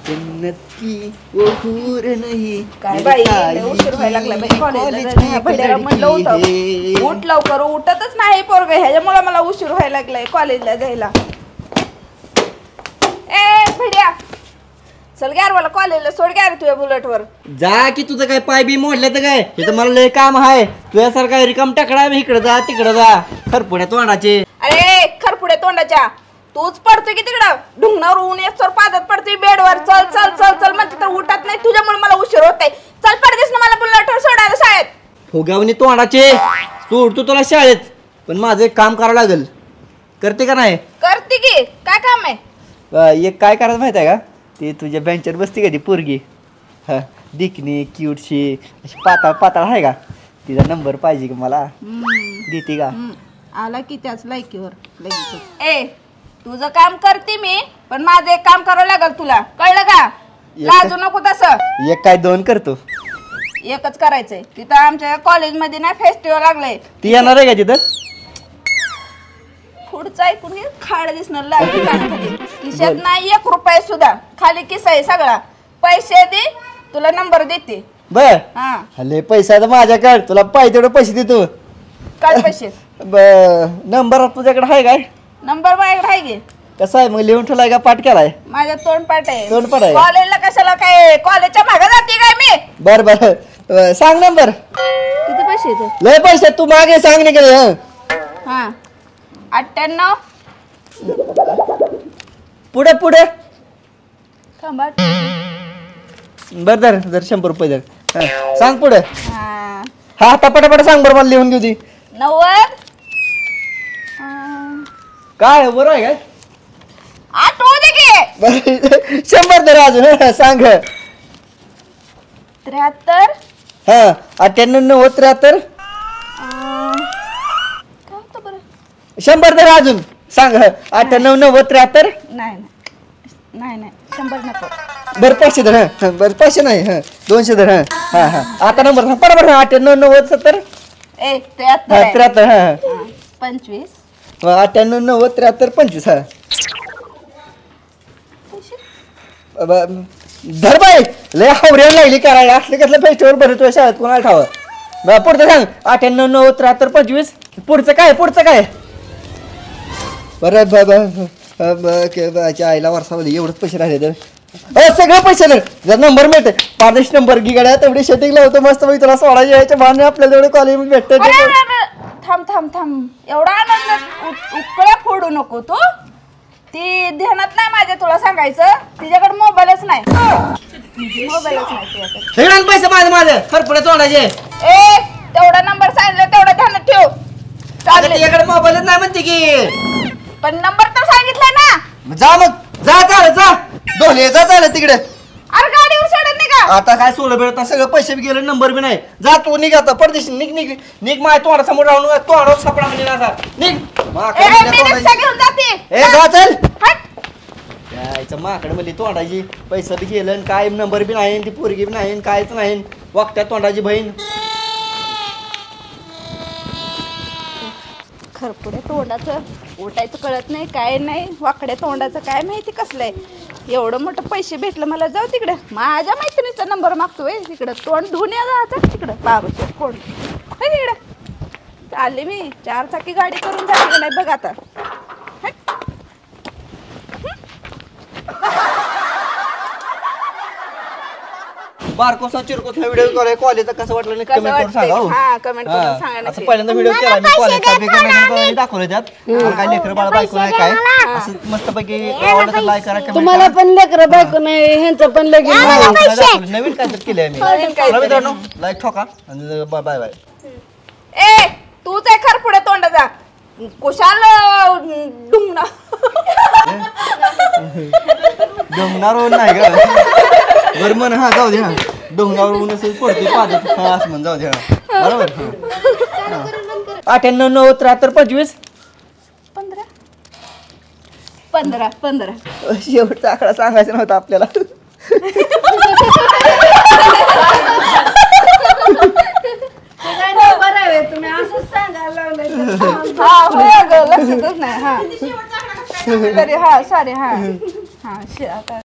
जन्नत की वो हूर नहीं काय बाई लय उशीर व्हायला लागला बाई कॉलेजला जायला. भैयाला म्हणलं होतं उठ लवकर, उठतच नाही पोरग. ह्याच्यामुळे मला उशीर व्हायला लागलाय कॉलेजला जायला. ए भैया चल ग्यार मला कॉलेजला सोड ग्यार तुझ्या बुलेटवर. जा की तुझं काय पाय बी मोडलं तर काय इथं मला लय काम आहे. तुझ्यासारखा रिकाम टाकडा इकडे जा तिकडे जा खरपुड्या तोंडाचे. अरे खरपुड्या तोंडाच्या तूच पडतोय की तिकडं ढुंगणावर ऊन येत पादत पडतोय बेडवर. चल चल चल चल म्हणते तर उठत नाही. तुझ्यामुळे मला उशीर होतय. चल पडतेस ना मला बुलेटवर सोडायला शाळेत. फुगावणी तोंडाचे सोडतो तुला शाळेत, पण माझं एक काम करावं लागेल. करते का नाही? करते की. काय काम आहे? एक काय करायचं माहिती आहे का? ते तुझ्या बेंचवर बसते का ती पोरगी, हा दिकनी क्यूटशी अशी पाताळ पाताळ आहे का? तिचा नंबर पाहिजे का मला? देते का? आला की त्याच लायकीवर लगेच. ए तुझं काम करते मी, पण माझं एक काम करावं लागेल तुला, कळलं का? लाजू नको तसं. एक काय दोन करतो. एकच करायचंय. तिथं आमच्या कॉलेजमध्ये ना फेस्टिवल लागलंय. ती येणार आहे का तिथं? पुढचं ऐकून घे खाड दिसणार लागली कानाखाली. खिशात नाही 1 रुपया सुद्धा, खाली किस्सा आहे सगळा. पैसे दे तुला नंबर देते. बर हा हल्ले पैसा तर माझ्याकडे, तुला पाहिजे तेवढे पैसे देतो. काय पैसे? नंबर तुझ्याकडे आहे काय? नंबर माझ्याकडे आहे घे. कसं आहे मग, लिहून ठेवलाय का पाठ केलाय? माझ्या तोंडपाठ आहे. तोंडपाठ आहे. कॉलेजला कशाला काय कॉलेजच्या मागे जाते काय मी? बर बर सांग नंबर. किती पैसे येतो? लय पैसे तू मागे सांग नाही केले. हा 98 पुढे पुढे थांबा. बर धर जर 100 रुपये धर. सांग पुढे. हा हा आता पटापट सांग बरं, मला लिहून घेऊ ती. 90 काय बरं आहे काय? आठवू दे की. बरं 100 धर अजून. सांग. 73 हा 98 90 73 काय होतं बरं? 100 धर अजून. सांग 98 90 73. नाही नाही नाही 100 नको. बरं 500 धर. हा बरं 500 नाही, हा 200 धर. हा हा आता नंबर सांग बरोबर. 98 90 70 ए 73 हा आहे. 73 हा 25 98 90 73 25 हा. धर बाई लय हावऱ्याला लागली करायला. असले कसलं फेस्टिवल भरतो शाळेत कोणाला ठावं. पुढचं सांग 98 90 73 25. पुढचं काय? पुढचं काय? बरं आईला वर्षामध्ये एवढंच पैसे राहिले तर सगळं पैसे धर. जर नंबर मिळते पारदेश नंबर की गाड्या तेवढी शेटिंग लावतो मस्त पैकी तुला सोडायचे यायच्या भाने आपल्याला तेवढे कॉलेजमध्ये भेटत. थांब थांब थांब. एवढा आनंद उकळ्या फोडू नको तू. ती ध्यानात नाही माझ्या तुला सांगायचं. तिच्याकडे मोबाईलच नाही. मोबाईलच नाही तिच्याकडे. पैसे माझे माझे खरपुडे तोंडाचे. ए तेवढा नंबर सांगितलं तेवढा ध्यानात ठेव. तिच्याकडे मोबाईलच नाही म्हणते की. पण नंबर तर सांगितलाय ना. जा मग जा चाल जा दोन्ही जा चाल तिकडे. अरे गाडीवर सोडत नाही का? आता काय सोडलं मिळत सगळं पैसे बी गेले नंबर बी नाही. जा तू निघ आता परदेशी निघ निघ निघ. माझ्या तोंडासमोर राहून तोंडावर सापडा म्हणजे ना निघ. घेऊन जाते. ए जा चल. हट. यायचं माकडे म्हणजे तोंडाची पैसा बी गेलं काय नंबर बी नाही ती पोरगी बी नाही कायच नाही. वागत्या तोंडाची बहीण. खरपुड्या तोंडाचं उठायचं कळत नाही काय नाही. वाकड्या तोंडाचं काय माहिती कसलंय. एवढं मोठं पैसे भेटलं मला. जाऊ तिकडे माझ्या मैत्रिणीचा नंबर मागतोय. तिकडं तोंड धुऊन यायचं तिकडं बाबूच्या कोण तिकडे चालले मी. 4 चाकी गाडी करून जाते नाही बघ आता. बारकोसा चिरकोसला व्हिडिओ कॉल कॉलेजचा कसं वाटलं नाही कमेंट करून सांगा. हा कमेंट करून सांगा. असं पहिल्यांदा व्हिडिओ केला मी कॉलेजचा दाखवलं त्यात. काय लेकर बाळ बायको नाही काय असं मस्त पैकी लाईक करा. तुम्हाला पण लेकर बायको नाही ह्यांचं पण लगेच नवीन काय तर केलंय मी. मित्रांनो लाईक ठोका आणि बाय बाय. ए तूच आहे खरपुड्या तोंडाचा. कुशाल डुंगणार नाही का? बरं म्हण हा जाऊ दे. हा डोंगरावरून असं पडते पाहत हा असं म्हण जाऊ दे. बरोबर 98 90 73 25 15 15. शेवटचा आकडा सांगायचा नव्हता आपल्याला. तुम्ही असंच सांगायला लागले. लक्षातच नाही. हा तरी हा सॉरी. हा हा आता